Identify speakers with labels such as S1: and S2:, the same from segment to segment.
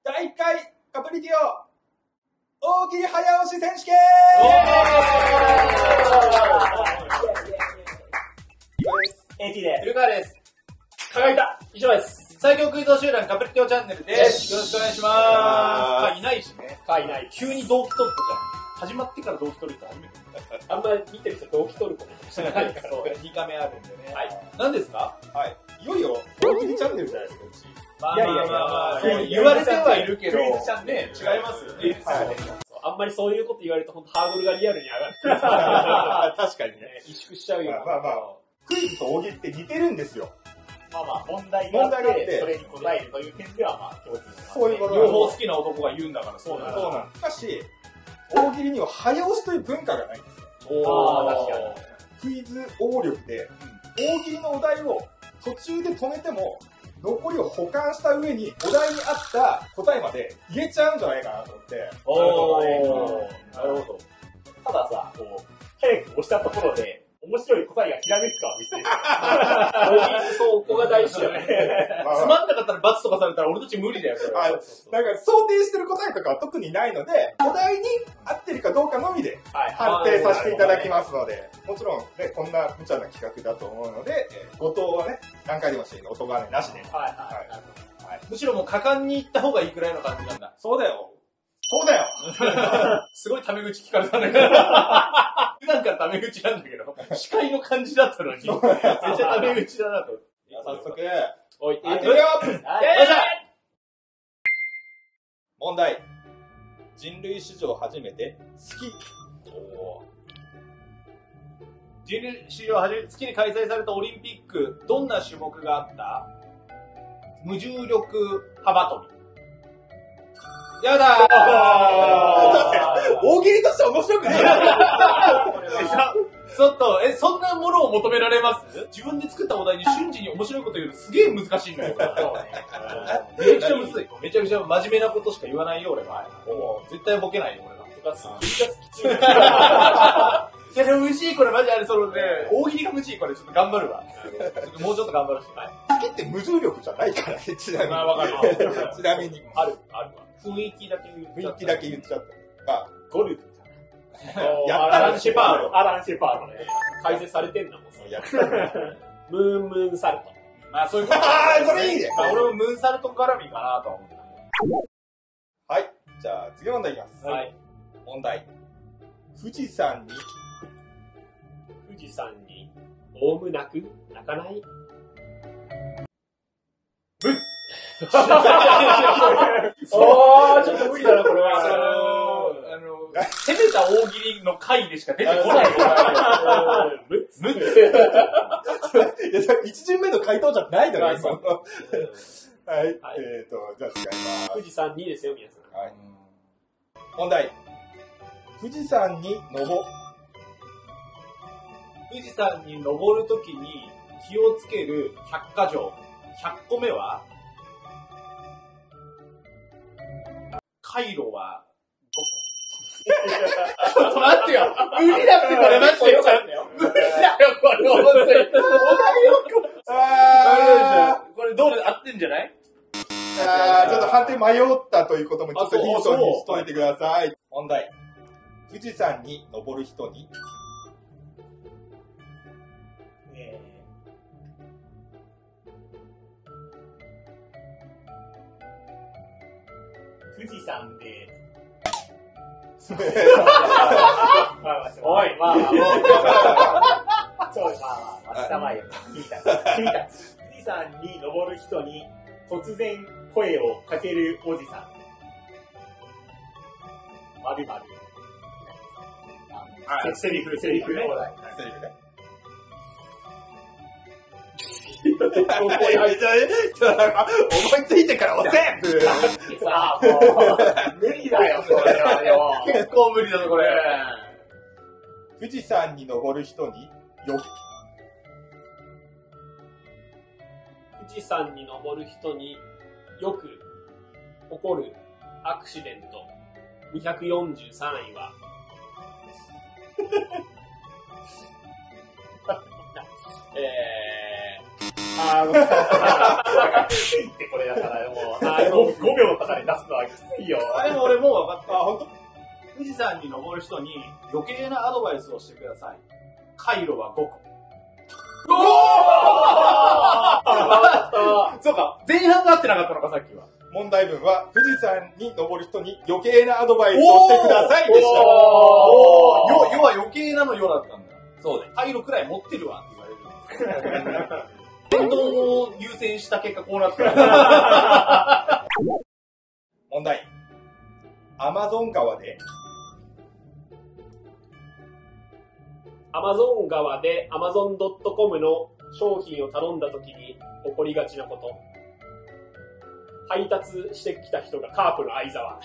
S1: 第1回カプリティオ大喜利早押し選手権
S2: AT です。
S3: ゆるかです。
S2: 輝いた以上です。
S3: 最強クイズ集団カプリティオチャンネルです。よろしくお願いします。いないしね。
S2: いない。
S3: 急に同期取ったじゃん。始まってから同期取るって初めて。
S2: あんまり見てる人同期取ることしてないから。
S3: そう、2カメあるんでね。
S2: はい。
S3: 何ですか？
S1: はい。いよいよ大喜利チャンネルじゃないですか、うち。
S3: いやいやいや、言われてはいるけど、
S2: クイズチャンネル
S3: ね、違いますよね。
S2: あんまりそういうこと言われると本当ハードルがリアルに上がる。
S1: 確かにね。
S2: 萎縮しちゃうよ。
S1: まあ、クイズと大喜利って似てるんですよ。
S2: 問題があって、それに答えるという点では共通です。
S1: そういうこと
S3: 両方好きな男が言うんだからそうなんだ。
S1: そうなんです。しかし、大喜利には早押しという文化がないんですよ。
S2: 確か
S1: に。クイズ応力で、大喜利のお題を途中で止めても、残りを保管した上に、お題に合った答えまで言えちゃうんじゃないかなと思って。
S2: なるほど。たださ、早く押したところで、面白い答えがひらめくかは別に。そこが大事だよね。
S3: つまんなかったら罰とかされたら俺たち無理だよ、それは。
S1: なんか想定してる答えとかは特にないので、お題に合ってるかどうかのみで判定させていただきますので、もちろんね、こんな無茶な企画だと思うので、後藤はね、何回でもしていいの、音がねなしで。
S3: むしろもう果敢に行った方がいいくらいの感じなんだ。
S1: そうだよ。そうだよ
S3: すごいタメ口聞かれたんだけど。普段からタメ口なんだけど、司会の感じだったのに、めっちゃタメ口だなと。
S1: 早速、
S3: おい、
S1: 当てるよ。問題。人類史上初めて
S3: 人類史上初めて月に開催されたオリンピック、どんな種目があった？無重力幅跳び。やだー
S1: 大喜利として面白くない
S3: ちょっと、そんなものを求められます？自分で作ったお題に瞬時に面白いこと言うのすげえ難しいんだよ。めちゃくちゃむずい。めちゃくちゃ真面目なことしか言わないよ、俺は。絶対ボケないよ、俺が。振り出すきつい。いや、でもむしい、これマジあれ、大喜利がむしい、これちょっと頑張るわ。もうちょっと頑張るし。
S1: 月って無重力じゃないからね、ちなみに。
S3: わかる。
S1: ちなみに。
S3: あるわ。雰囲気だけ言
S1: っちゃった。
S2: ゴルフ
S3: アラン・シェパード
S2: ね。解説されてんだもん、ムーンサルト。
S3: まあそういうこと。
S1: それいいね。
S3: 俺もムーンサルト絡みかなとは思った。
S1: はい。じゃあ次の問題いきます。
S2: はい。
S1: 問題。富士山に
S2: オウム泣かないちょっと無理だな、これは。
S3: 攻めた大喜利の回でしか出てこない。
S1: 一巡目の回答じゃないだろ、今。はい。じゃあ違います。
S2: 富士山にですよ、皆さん。
S1: はい。問題。富士山に
S3: 登るときに気をつける100か条。100個目は回路は5個。ちょっと待ってよ。無理だってこれマジでよかったよ。無理だよこれ本当に。これどう合ってんじゃない？
S1: ちょっと判定迷ったということもちょっとヒントにしといてください。問題。富士山に登る人に
S2: 富士山で
S3: おい、
S2: 下前よ。君たち。富士山に登る人に突然声をかけるおじさん。〇〇。セリフね。
S1: 思いついてから押せ
S2: さあ、もう、無理だよ、それはよ。
S3: 結構無理だぞ、これ。
S1: 富士山に登る人に
S2: 富士山に登る人によく起こるアクシデント243位はってこれだからもう、5秒とかで出すのはきついよ。
S3: でも俺もう分かった。
S1: ほんと？
S3: 富士山に登る人に余計なアドバイスをしてください。回路は5個。そうか、前半が合ってなかったのか、さっきは。
S1: 問題文は、富士山に登る人に余計なアドバイスをしてくださいでした。
S3: 要は余計なのよだったんだ。そうで。回路くらい持ってるわって言われるんです。伝統を優先した結果こうなった。
S1: 問題。アマゾン川で、
S2: アマゾン川で Amazon.com の商品を頼んだ時に起こりがちなこと。配達してきた人がカープの相沢。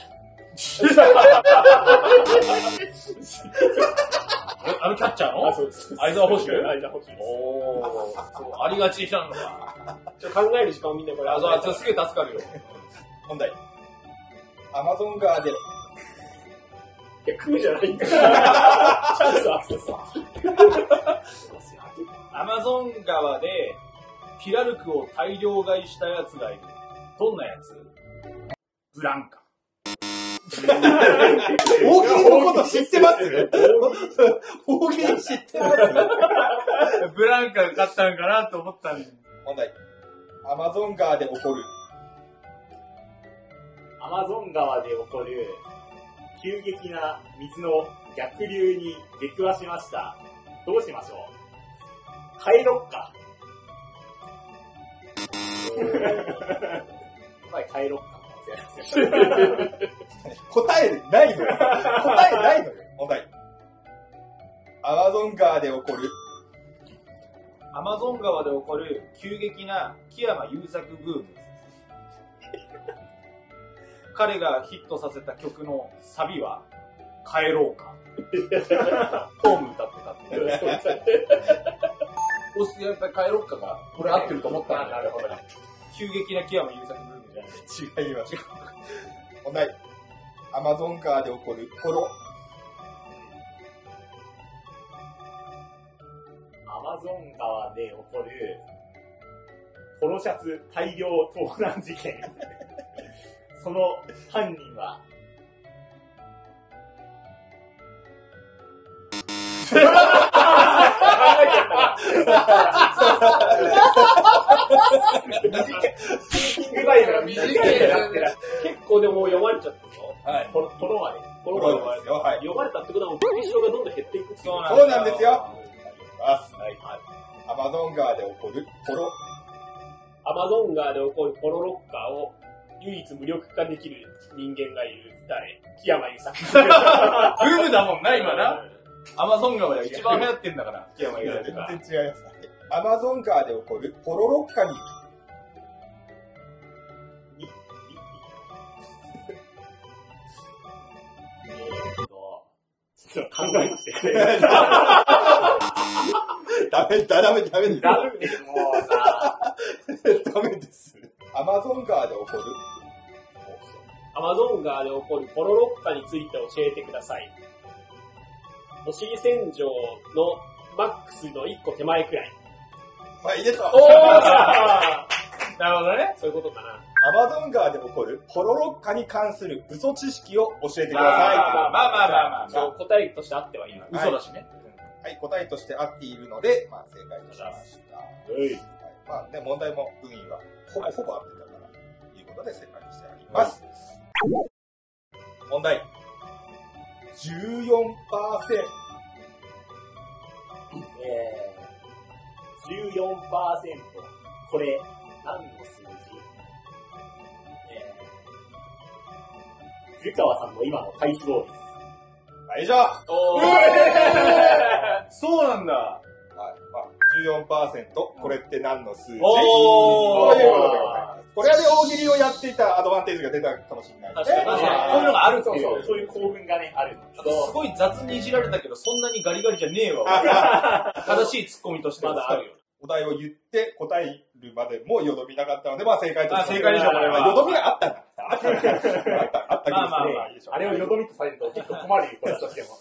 S3: あのキャッチャーの
S2: そうです。
S3: 相沢捕手
S2: 相沢捕手です。
S3: おー。ありがちなのか。
S2: 考える時間をみんなこれ。
S3: すげえ助かるよ。
S1: 問題。アマゾン川で、
S2: いや、食うじゃないんだから。チャンスあってさ。
S3: アマゾン川でピラルクを大量買いしたやつがいる。どんなやつ？ブランカ。
S1: 大喜利のこと知ってます大喜利知ってます
S3: ブランカが勝ったんかなと思ったんで。
S1: 問題。アマゾン川で起こる。
S2: アマゾン川で起こる急激な水の逆流に出くわしました。どうしましょう？帰ろっか。帰ろっか。
S1: 答えないのよ。答えないのよ。問題。アマゾン川で起こる。
S3: アマゾン川で起こる急激な木山優作ブーム。彼がヒットさせた曲のサビは帰ろうか。ホーム歌ってたって。やっぱり帰ろうかが俺合ってると思ったんだ。なるほど。急激な木山優作ブームじゃない。
S1: 違います。問題。アマゾン川で起こるポロ。
S2: アマゾン川で起こるポロシャツ大量盗難事件。その犯人は考えちゃった結構でも読まれちゃったでしょ。はい。ポロまで。ポロまでですよ。はい。読まれたってことはもう武将がどんどん減っていく。
S1: そうなんですよ。はい。アマゾン川で起こるポロ。
S2: アマゾン川で起こるポロロッカーを唯一無力化できる人間がいる。誰？木山優作。
S3: ブームだもんな、今な。アマゾン川で一番流行ってんだから、木山優作。
S1: 全然違います。アマゾン川で起こるポロロッカに。
S2: ちょっと考えさせてくれ。
S1: ダメです。
S2: もうさ。
S1: ダメです。アマゾン川で起こる。
S2: アマゾン川で起こるポロロッカについて教えてください。お尻洗浄のマックスの1個手前くらい。
S1: まあいいでしょう。
S3: なるほどね。
S2: そういうことかな。
S1: アマゾン川で起こるポロロッカに関する嘘知識を教えてください。
S3: まあ。
S2: 答えとしてあってはいいの。
S3: 嘘だしね。
S1: はい、答えとして合っているので、まあ正解としました。まあね、問題も文意はほぼ合ってたからということで正解にしてあります。問題。14%。
S2: 14%。これ、何の数字？湯川さんの今の体脂肪率。
S1: 以上。
S3: そうなんだ。
S1: はい。まあ、14%。これって何の数字？という
S3: おー。
S1: ことでございます。これで大喜利をやっていたアドバンテージが出たかもしれないですね。
S3: 確かに。こういうのがあるっていう。
S2: そういう構文がね、ある。
S3: すごい雑にいじられたけど、そんなにガリガリじゃねえわ。正しいツッコミとしてまだあるよ。
S1: お題を言って答えるまでもよどみなかったので、まあ正解として。
S3: 正解でしょ、これは。
S1: よどみがあったんだ。あった気がする。
S2: あれをよどみとされると結構困るよ、これとしても。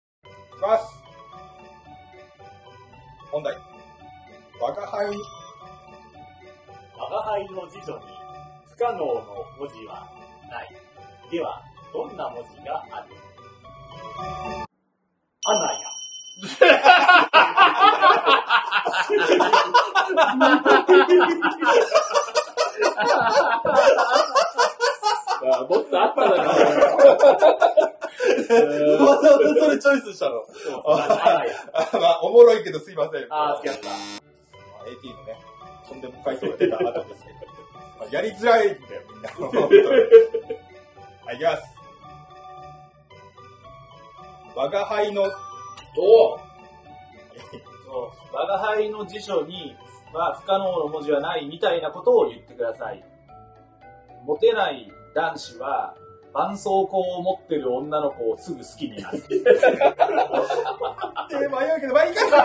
S1: いきます。問題。我が輩
S4: 我が輩の辞書に不可能の文字はない。では、どんな文字がある？アナや。
S2: もっとあっただろ。
S1: わざわざそれチョイスしたの。まあ、おもろいけどすいません。
S4: あー、好きだった。
S1: AT のね、とんでも回答が出た後ですけど。まあ、やりづらいんだよ、みんな。本当に。はい、いきます。我が輩の、
S3: 我が輩の辞書には不可能の文字はないみたいなことを言ってください。モテない男子は絆創膏を持ってる女の子をすぐ好きになる。
S1: 迷うけど、まあ、いいかな。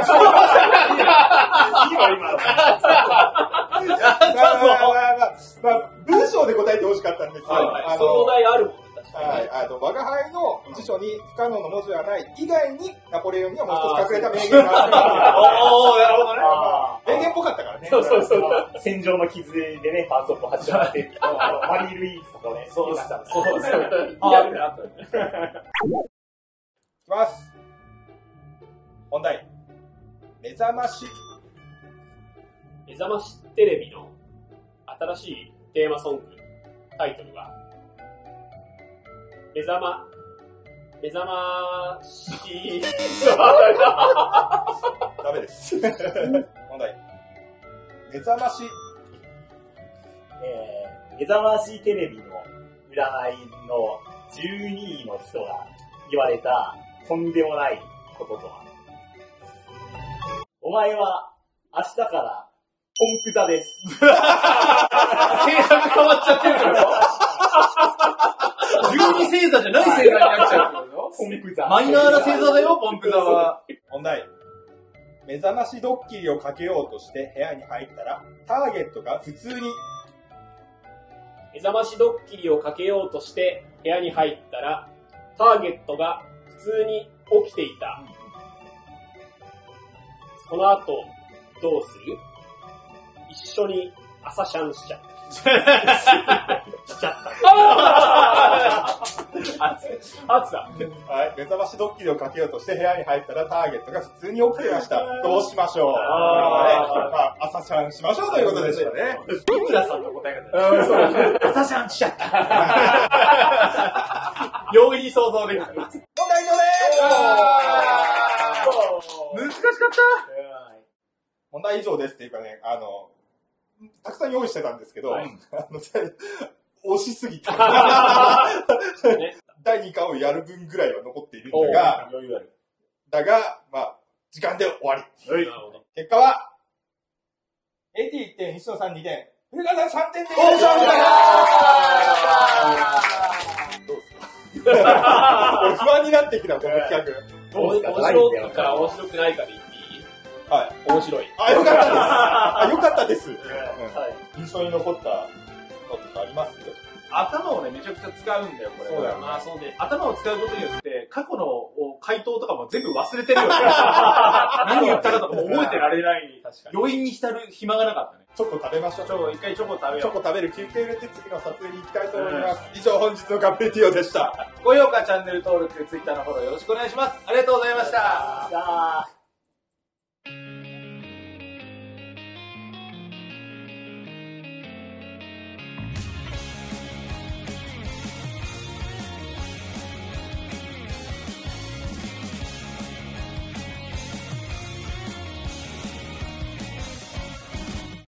S1: まあ、文章で答えてほしかったんですよ。
S2: そのお題あるもんね、確かに。
S1: はい、我が輩の辞書に不可能の文字はない以外に、ナポレオンにはもう一つ隠れた名言がある。
S3: おー、なるほどね。
S1: 名言っぽかったからね。
S2: そう。
S4: 戦場の傷でね、絆創膏始まって、マリー・ルイーズとかね、
S3: そうです
S2: ね。
S3: やるね、あったね。
S1: いきます。本題。目覚まし
S2: テレビの新しいテーマソング、タイトルは、目覚まし、
S1: ダメです。問題。目覚まし。
S4: 目覚ましテレビの占いの12位の人が言われたとんでもないこととは。お前は明日からコンプ座です。
S3: 星座が変わっちゃってるから12星座じゃない星座になっちゃうからよ。
S4: コンプ座。
S3: マイナーな星座だよ、ポンプ座は。
S1: 問題。目覚ましドッキリをかけようとして部屋に入ったら、ターゲットが普通に、
S2: 目覚ましドッキリをかけようとして部屋に入ったら、ターゲットが普通に起きていた。この後、どうする？一緒に朝シャンしちゃった。しちゃった。あつだ。
S1: はい。目覚ましドッキリをかけようとして部屋に入ったらターゲットが普通に起きてました。どうしましょう？まあ、朝シャンしましょうということでしたね。
S3: いくらさんの答え方。朝シャンしちゃった。容易に想像できる。
S1: 問題のね
S3: 難しかった。
S1: 問題以上ですっていうかね、たくさん用意してたんですけど、
S2: はい、
S1: 押しすぎて、第2巻をやる分ぐらいは残っているんだが、まあ、時間で終わり。結果は、AT1 点、西野さん2点、古川さん3点で優勝みたいな。どうですか？俺不安になってきた、この企画。
S2: 面白いか面白くないかで言っていい？
S1: はい。
S2: 面白い。
S1: よかったです。よかったです。印象に残ったのとかあります？
S3: 頭をね、めちゃくちゃ使うんだよ、これ。
S1: そうだよね。
S3: そうで、頭を使うことによって、過去の回答とかも全部忘れてるよね。何言ったかとかも覚えてられない。余韻に浸る暇がなかったね。
S1: チョコ食べましょう。
S3: 一回チョコ食べよう。
S1: チョコ食べる休憩入れて次の撮影に行きたいと思います。以上、本日のカッペティオでした。
S3: 高評価、チャンネル登録、Twitter のフォローよろしくお願いします。ありがとうございました。